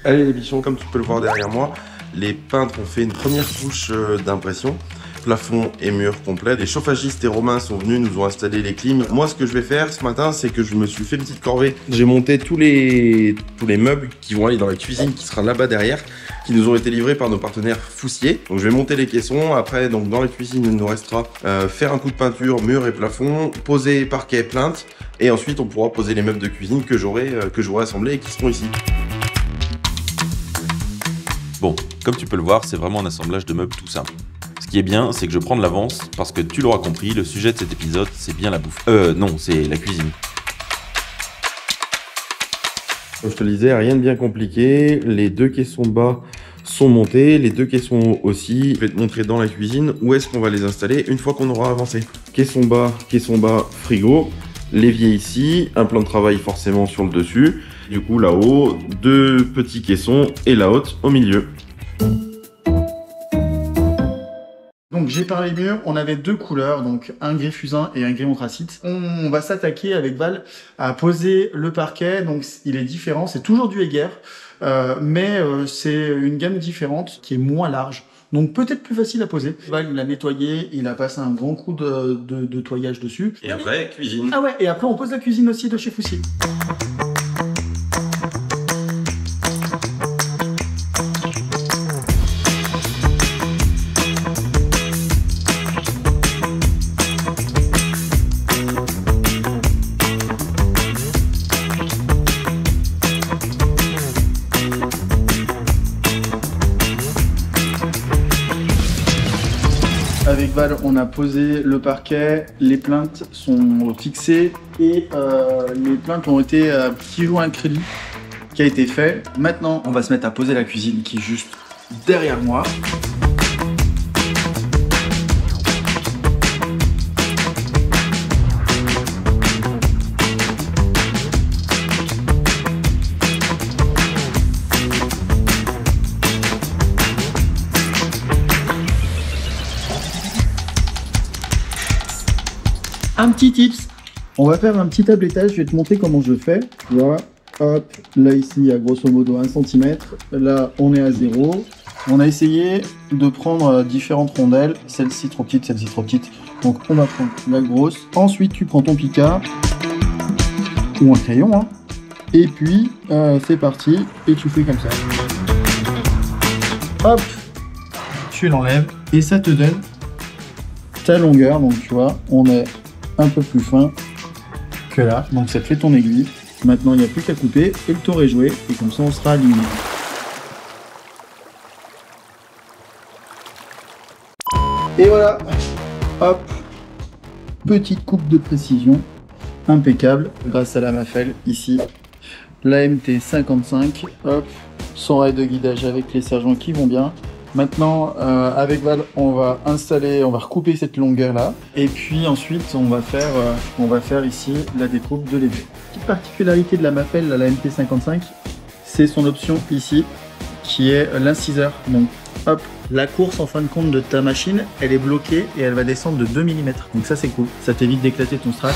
Allez les bichons, comme tu peux le voir derrière moi, les peintres ont fait une première couche d'impression. Plafond et mur complet. Les chauffagistes et Romain sont venus, nous ont installé les clims. Moi, ce que je vais faire ce matin, c'est que je me suis fait une petite corvée. J'ai monté tous les meubles qui vont aller dans la cuisine, qui sera là-bas derrière, qui nous ont été livrés par nos partenaires Foussier. Donc, je vais monter les caissons. Après, donc dans la cuisine, il nous restera faire un coup de peinture, mur et plafond, poser parquet, plinthe, et ensuite, on pourra poser les meubles de cuisine que j'aurai assemblés et qui seront ici. Bon, comme tu peux le voir, c'est vraiment un assemblage de meubles tout simple. Ce qui est bien, c'est que je prends de l'avance, parce que tu l'auras compris, le sujet de cet épisode, c'est bien la bouffe. Non, c'est la cuisine. Comme je te le disais, rien de bien compliqué. Les deux caissons bas sont montés, les deux caissons haut aussi. Je vais te montrer dans la cuisine où est-ce qu'on va les installer une fois qu'on aura avancé. Caisson bas, frigo. L'évier ici, un plan de travail forcément sur le dessus. Du coup, là-haut, deux petits caissons et la haute au milieu. Donc j'ai peint les murs, on avait deux couleurs, donc un gris fusain et un gris anthracite. On va s'attaquer avec Val à poser le parquet, donc il est différent, c'est toujours du Hégger, mais c'est une gamme différente qui est moins large. Donc peut-être plus facile à poser. Val, il l'a nettoyé, il a passé un grand coup de toyage dessus. Et après, cuisine. Ah ouais, et après on pose la cuisine aussi de chez Foussier. Avec Val, on a posé le parquet, les plaintes sont fixées et les plaintes ont été un petit joint à crédit qui a été fait. Maintenant, on va se mettre à poser la cuisine qui est juste derrière moi. Un petit tips, on va faire un petit tablettage, je vais te montrer comment je fais, tu vois, hop, là ici à grosso modo 1 cm, là on est à 0, on a essayé de prendre différentes rondelles, celle-ci trop petite, donc on va prendre la grosse, ensuite tu prends ton picard, ou un crayon, hein, et puis c'est parti, et tu fais comme ça. Hop, tu l'enlèves, et ça te donne ta longueur, donc tu vois, on est un peu plus fin que là, donc ça te fait ton aiguille. Maintenant il n'y a plus qu'à couper et le tour est joué et comme ça on sera aligné. Et voilà, hop, petite coupe de précision, impeccable grâce à la Mafel ici, la MT55, hop, son rail de guidage avec les sergents qui vont bien. Maintenant, avec Val, on va recouper cette longueur là, et puis ensuite on va faire ici la découpe de l'évier. Petite particularité de la Mafel, la MT55, c'est son option ici, qui est l'inciseur. Donc, hop, la course en fin de compte de ta machine, elle est bloquée et elle va descendre de 2 mm. Donc ça c'est cool, ça t'évite d'éclater ton strat.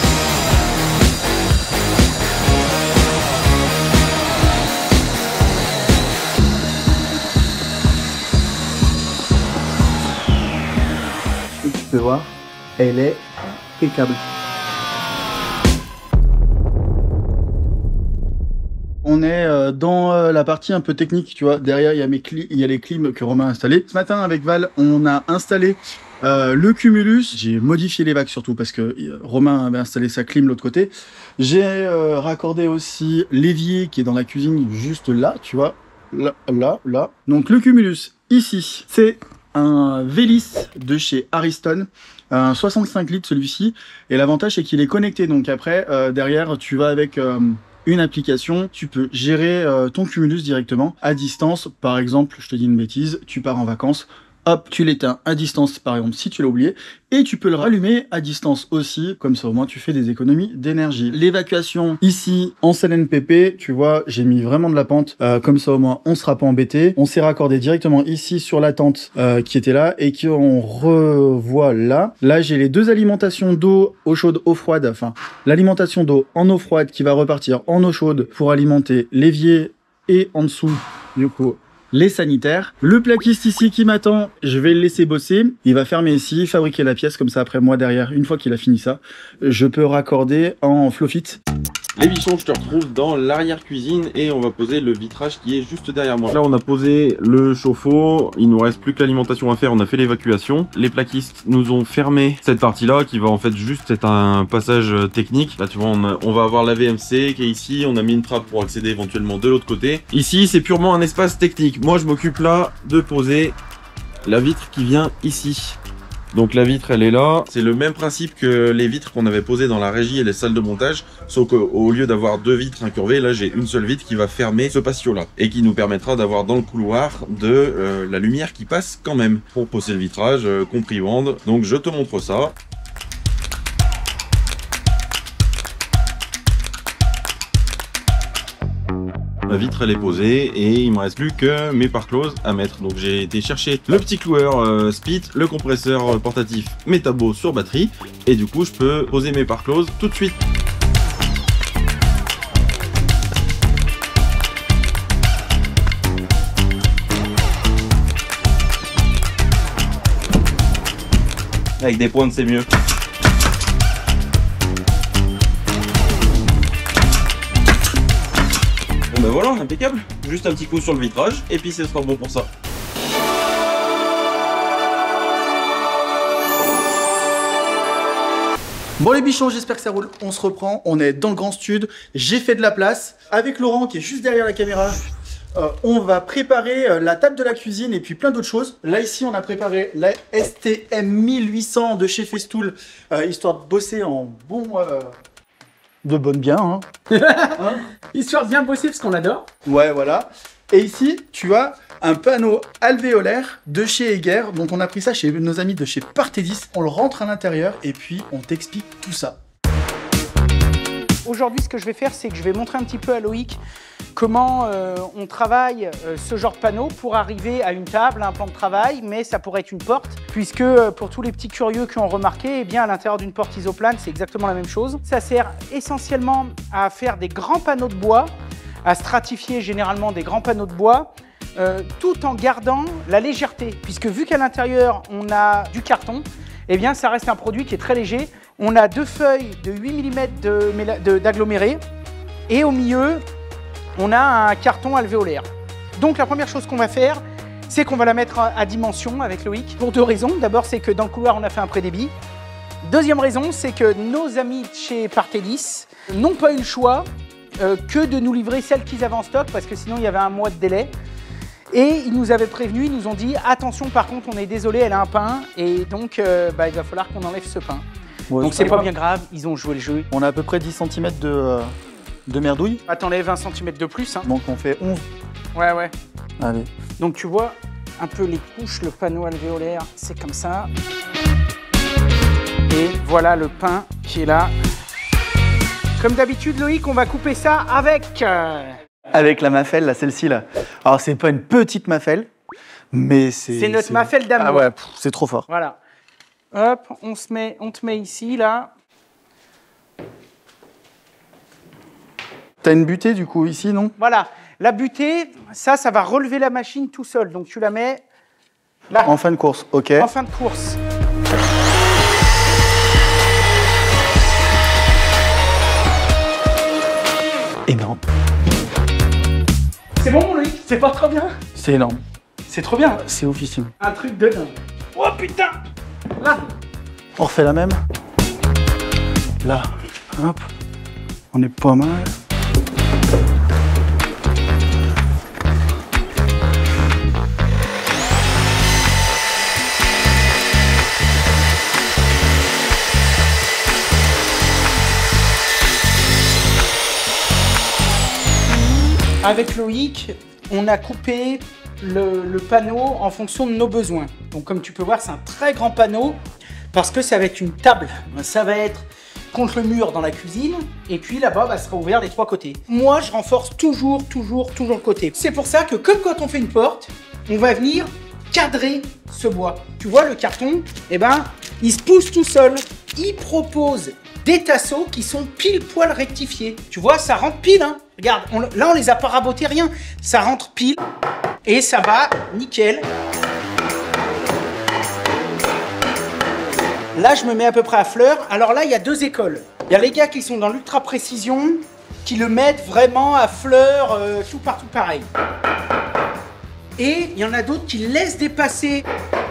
Tu peux voir, elle est impeccable. On est dans la partie un peu technique, tu vois. Derrière, il y a les clims que Romain a installés. Ce matin, avec Val, on a installé le cumulus. J'ai modifié les vagues surtout parce que Romain avait installé sa clim de l'autre côté. J'ai raccordé aussi l'évier qui est dans la cuisine juste là, tu vois. Là. Donc le cumulus, ici, c'est un Vélis de chez Ariston, un 65 litres celui-ci, et l'avantage c'est qu'il est connecté, donc après derrière tu vas avec une application, tu peux gérer ton cumulus directement à distance. Par exemple, je te dis une bêtise, tu pars en vacances, hop, tu l'éteins à distance par exemple si tu l'as oublié, et tu peux le rallumer à distance aussi, comme ça au moins tu fais des économies d'énergie. L'évacuation ici en CLNPP, tu vois, j'ai mis vraiment de la pente, comme ça au moins on sera pas embêté. On s'est raccordé directement ici sur la tente qui était là et qu'on revoit là. Là j'ai les deux alimentations d'eau, eau chaude, eau froide, enfin l'alimentation d'eau en eau froide qui va repartir en eau chaude pour alimenter l'évier et en dessous, du coup, les sanitaires. Le plaquiste ici qui m'attend, je vais le laisser bosser. Il va fermer ici, fabriquer la pièce, comme ça après moi derrière, une fois qu'il a fini ça, je peux raccorder en flow fit. Les bichons, je te retrouve dans l'arrière-cuisine et on va poser le vitrage qui est juste derrière moi. Là, on a posé le chauffe-eau, il nous reste plus que l'alimentation à faire, on a fait l'évacuation. Les plaquistes nous ont fermé cette partie-là qui va en fait juste être un passage technique. Là, tu vois, on va avoir la VMC qui est ici, on a mis une trappe pour accéder éventuellement de l'autre côté. Ici, c'est purement un espace technique. Moi, je m'occupe là de poser la vitre qui vient ici. Donc la vitre elle est là, c'est le même principe que les vitres qu'on avait posées dans la régie et les salles de montage, sauf qu'au lieu d'avoir deux vitres incurvées, là j'ai une seule vitre qui va fermer ce patio là et qui nous permettra d'avoir dans le couloir de la lumière qui passe quand même pour poser le vitrage, compris bande. Donc je te montre ça. La vitre elle est posée et il me reste plus que mes pare-closes à mettre. Donc j'ai été chercher le petit cloueur Speed, le compresseur portatif Metabo sur batterie et du coup je peux poser mes pare-closes tout de suite. Avec des pointes c'est mieux. Ben voilà, impeccable. Juste un petit coup sur le vitrage et puis ce sera bon pour ça. Bon les bichons, j'espère que ça roule. On se reprend, on est dans le grand stud. J'ai fait de la place. Avec Laurent qui est juste derrière la caméra, on va préparer la table de la cuisine et puis plein d'autres choses. Là ici, on a préparé la STM 1800 de chez Festool, histoire de bosser en bon... de bonne bien, hein. Hein, histoire de bien bosser parce qu'on adore. Ouais, voilà. Et ici, tu as un panneau alvéolaire de chez Eger. Donc, on a pris ça chez nos amis de chez Partedis. On le rentre à l'intérieur et puis on t'explique tout ça. Aujourd'hui, ce que je vais faire, c'est que je vais montrer un petit peu à Loïc comment on travaille ce genre de panneau pour arriver à une table, à un plan de travail, mais ça pourrait être une porte, puisque pour tous les petits curieux qui ont remarqué, eh bien, à l'intérieur d'une porte isoplane, c'est exactement la même chose. Ça sert essentiellement à faire des grands panneaux de bois, à stratifier généralement des grands panneaux de bois, tout en gardant la légèreté, puisque vu qu'à l'intérieur, on a du carton, eh bien, ça reste un produit qui est très léger. On a deux feuilles de 8 mm d'aggloméré, et au milieu, on a un carton alvéolaire. Donc la première chose qu'on va faire, c'est qu'on va la mettre à dimension avec Loïc pour deux raisons. D'abord, c'est que dans le couloir, on a fait un pré-débit. Deuxième raison, c'est que nos amis chez Partedis n'ont pas eu le choix que de nous livrer celles qu'ils avaient en stock parce que sinon, il y avait un mois de délai. Et ils nous avaient prévenus, ils nous ont dit « Attention, par contre, on est désolé, elle a un pain et donc il va falloir qu'on enlève ce pain. » Ouais, donc c'est pas bien grave, ils ont joué le jeu. On a à peu près 10 cm de merdouille. Ah, t'enlèves 20 cm de plus. Hein. Donc on fait 11. Ouais, ouais. Allez. Donc tu vois un peu les couches, le panneau alvéolaire, c'est comme ça. Et voilà le pain qui est là. Comme d'habitude, Loïc, on va couper ça avec... Avec la Mafel, là, celle-ci, là. Alors, c'est pas une petite Mafel, mais c'est... C'est notre Mafel d'amour. Ah ouais, c'est trop fort. Voilà. Hop, on te met ici, là. T'as une butée, du coup, ici, non? Voilà. La butée, ça va relever la machine tout seul. Donc, tu la mets là. En fin de course, ok. En fin de course. Énorme. C'est bon, mon Loïc? C'est pas trop bien? C'est énorme. C'est trop bien. C'est officiel. Un truc de dingue. Oh putain! Là. On refait la même. Là, hop. On est pas mal. Avec Loïc, on a coupé le panneau en fonction de nos besoins. Donc comme tu peux voir, c'est un très grand panneau parce que ça va être une table. Ça va être contre le mur dans la cuisine et puis là-bas, ça sera ouvert les trois côtés. Moi, je renforce toujours le côté. C'est pour ça que comme quand on fait une porte, on va venir cadrer ce bois. Tu vois, le carton, eh ben, il se pousse tout seul. Il propose des tasseaux qui sont pile poil rectifiés. Tu vois, ça rentre pile, hein. Regarde, là on les a pas rabotés, rien. Ça rentre pile et ça va nickel. Là, je me mets à peu près à fleur. Alors là, il y a deux écoles. Il y a les gars qui sont dans l'ultra précision, qui le mettent vraiment à fleur, tout partout pareil. Et il y en a d'autres qui laissent dépasser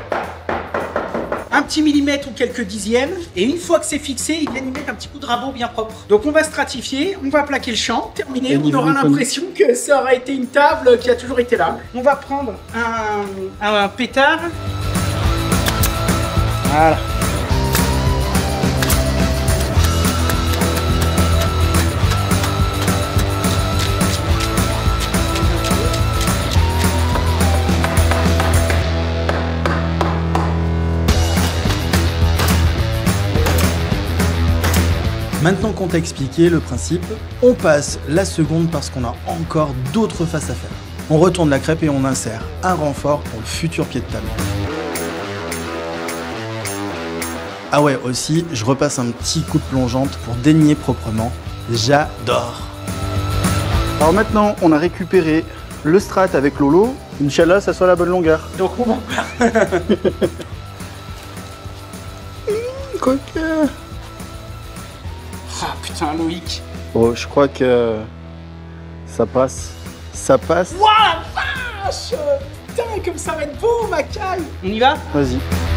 un petit millimètre ou quelques dixièmes. Et une fois que c'est fixé, ils viennent y mettre un petit coup de rabot bien propre. Donc on va stratifier, on va plaquer le champ, terminé. On aura l'impression que ça aurait été une table qui a toujours été là. On va prendre un pétard. Voilà. Maintenant qu'on t'a expliqué le principe, on passe la seconde parce qu'on a encore d'autres faces à faire. On retourne la crêpe et on insère un renfort pour le futur pied de table. Ah ouais, aussi, je repasse un petit coup de plongeante pour dénier proprement. J'adore. Alors maintenant, on a récupéré le strat avec Lolo. Inch'Allah, ça soit la bonne longueur. Donc on va Coquin. Ah putain, Loïc. Bon, je crois que ça passe. Ça passe. Waouh, la vache! Putain, comme ça va être beau, ma caille! On y va? Vas-y.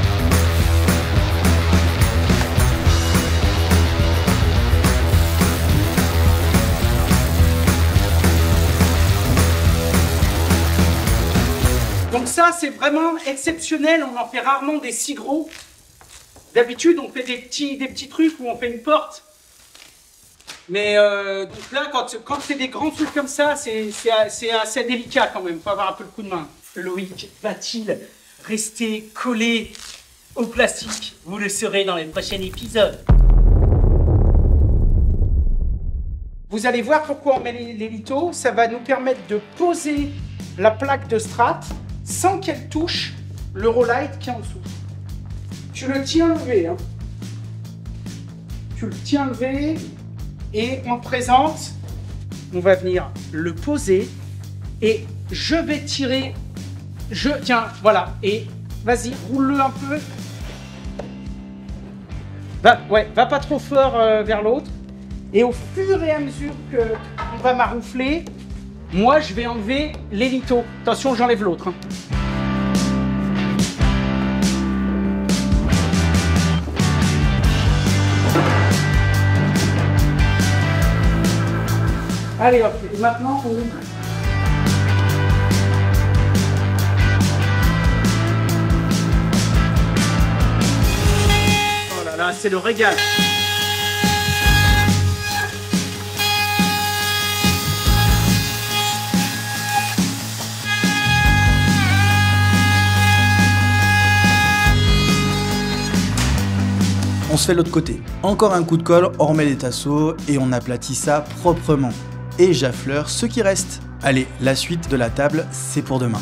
Donc ça, c'est vraiment exceptionnel. On en fait rarement des si gros. D'habitude, on fait des petits trucs où on fait une porte. Mais donc là, quand c'est des grands trucs comme ça, c'est assez délicat quand même. Faut avoir un peu le coup de main. Loïc va-t-il rester collé au plastique? Vous le saurez dans les prochains épisodes. Vous allez voir pourquoi on met les litos. Ça va nous permettre de poser la plaque de strat sans qu'elle touche le Rollite qui est en dessous. Tu le tiens levé, hein. Tu le tiens levé. Et on présente, on va venir le poser et je vais tirer, tiens, voilà, et vas-y, roule-le un peu. Va pas trop fort vers l'autre. Et au fur et à mesure qu'on va maroufler, moi je vais enlever les litos. Attention, j'enlève l'autre. Hein. Allez hop, et maintenant on ouvre. Oh là là, c'est le régal. On se fait l'autre côté. Encore un coup de colle, on remet les tasseaux et on aplatit ça proprement. Et j'affleure ce qui reste. Allez, la suite de la table, c'est pour demain.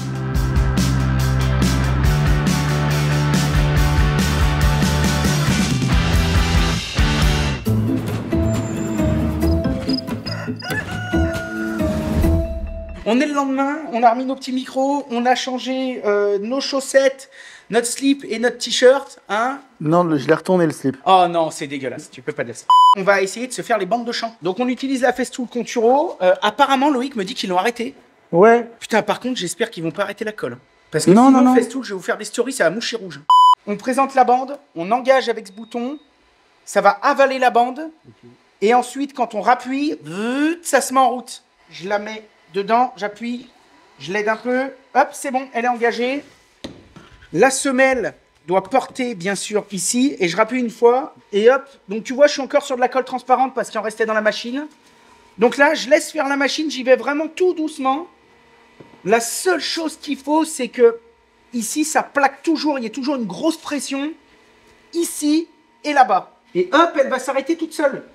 On est le lendemain, on a remis nos petits micros, on a changé nos chaussettes, notre slip et notre t-shirt, hein. Non, je l'ai retourné le slip. Oh non, c'est dégueulasse, tu peux pas dire ça. On va essayer de se faire les bandes de chant. Donc on utilise la Festool Conturo. Apparemment, Loïc me dit qu'ils l'ont arrêté. Ouais. Putain, par contre, j'espère qu'ils vont pas arrêter la colle. Parce que non, sinon, non. Festool, je vais vous faire des stories, ça va moucher rouge. On présente la bande, on engage avec ce bouton, ça va avaler la bande. Et ensuite, quand on rappuie, ça se met en route. Je la mets dedans, j'appuie, je l'aide un peu. Hop, c'est bon, elle est engagée. La semelle doit porter, bien sûr, ici. Et je rappuie une fois. Et hop. Donc, tu vois, je suis encore sur de la colle transparente parce qu'il en restait dans la machine. Donc là, je laisse faire la machine. J'y vais vraiment tout doucement. La seule chose qu'il faut, c'est que ici, ça plaque toujours. Il y a toujours une grosse pression. Ici et là-bas. Et hop, elle va s'arrêter toute seule.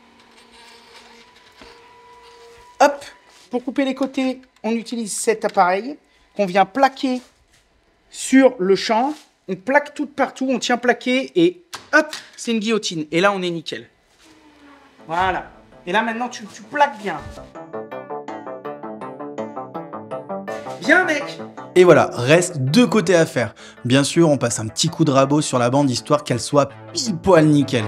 Hop. Pour couper les côtés, on utilise cet appareil qu'on vient plaquer sur le champ. On plaque tout partout, on tient plaqué et hop, c'est une guillotine. Et là, on est nickel. Voilà. Et là, maintenant, tu plaques bien. Bien, mec. Et voilà, reste 2 côtés à faire. Bien sûr, on passe un petit coup de rabot sur la bande histoire qu'elle soit pile poil nickel.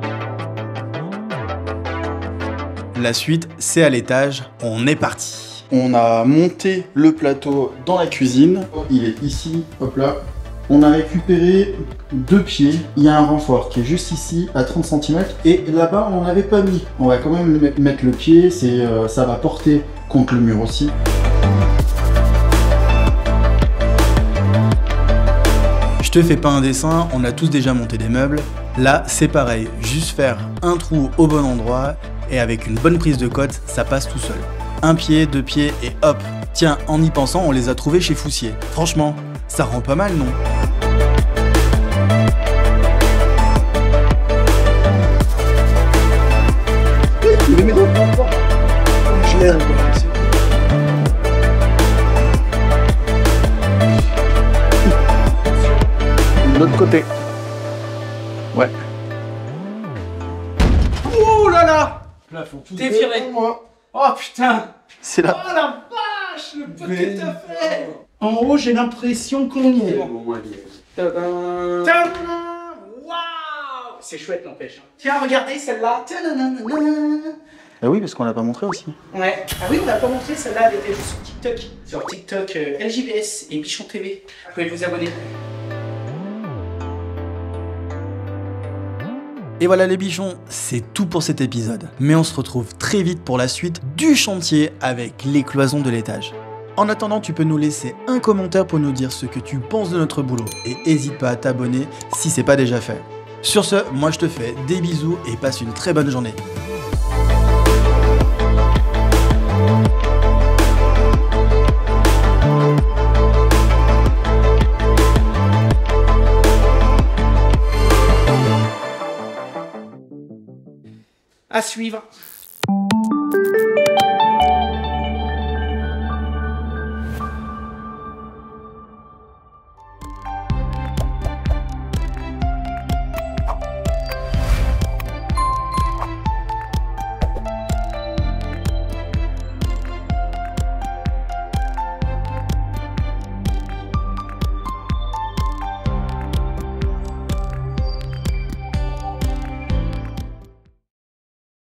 La suite, c'est à l'étage, on est parti. On a monté le plateau dans la cuisine. Il est ici, hop là. On a récupéré 2 pieds. Il y a un renfort qui est juste ici, à 30 cm. Et là-bas, on n'avait pas mis. On va quand même mettre le pied, ça va porter contre le mur aussi. Je te fais pas un dessin, on a tous déjà monté des meubles. Là, c'est pareil, juste faire un trou au bon endroit et avec une bonne prise de cote, ça passe tout seul. 1 pied, 2 pieds et hop. Tiens, en y pensant, on les a trouvés chez Foussier. Franchement, ça rend pas mal, non? Je les mets dans le renfort. Je l'aime. De l'autre côté. Ouais. Oh là là. Plafond tout T'es viré. Oh putain. C'est là. Oh la vache, le pote que t'as fait. En haut, j'ai l'impression qu'on y est. Tadam. Tadam. Waouh. C'est chouette, n'empêche. Tiens, regardez celle-là. Ah oui, parce qu'on l'a pas montré aussi. Ouais. Ah oui, on l'a pas montré, celle-là, elle était juste sur TikTok. Sur TikTok, LJVS et Bichon TV. Vous pouvez vous abonner. Et voilà les bichons, c'est tout pour cet épisode. Mais on se retrouve très vite pour la suite du chantier avec les cloisons de l'étage. En attendant, tu peux nous laisser un commentaire pour nous dire ce que tu penses de notre boulot. Et n'hésite pas à t'abonner si c'est pas déjà fait. Sur ce, moi je te fais des bisous et passe une très bonne journée. À suivre.